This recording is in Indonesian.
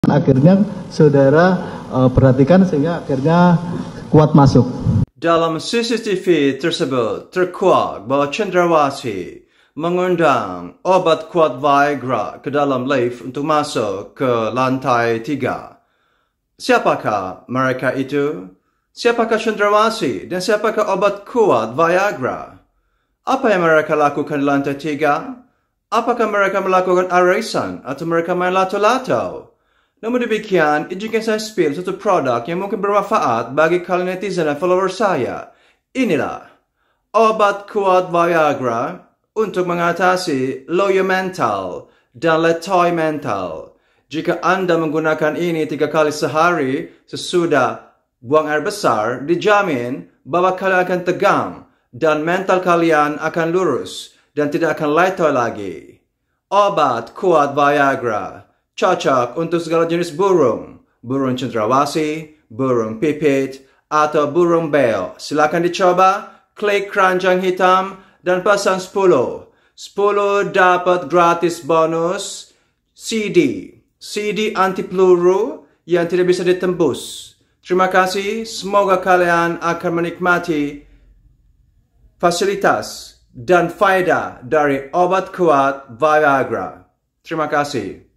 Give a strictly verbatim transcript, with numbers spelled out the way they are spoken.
Akhirnya saudara uh, perhatikan sehingga akhirnya Kuat masuk. Dalam C C T V tersebut terkuak bahwa Cendrawasih mengundang obat kuat Viagra ke dalam lift untuk masuk ke lantai tiga. Siapakah mereka itu? Siapakah Cendrawasih dan siapakah obat kuat Viagra? Apa yang mereka lakukan di lantai tiga? Apakah mereka melakukan arisan atau mereka main lato-lato? Namun demikian, izinkan saya spill satu produk yang mungkin bermanfaat bagi kalian netizen dan follower saya. Inilah obat kuat Viagra untuk mengatasi loyo mental dan letoy mental. Jika Anda menggunakan ini tiga kali sehari sesudah buang air besar, dijamin bahwa kalian akan tegang dan mental kalian akan lurus dan tidak akan letoy lagi. Obat kuat Viagra cocok untuk segala jenis burung, burung cendrawasih, burung pipit, atau burung beo. Silakan dicoba, klik keranjang hitam, dan pasang sepuluh. sepuluh dapat gratis bonus C D. C D anti peluru yang tidak bisa ditembus. Terima kasih, semoga kalian akan menikmati fasilitas dan faedah dari obat kuat Viagra. Terima kasih.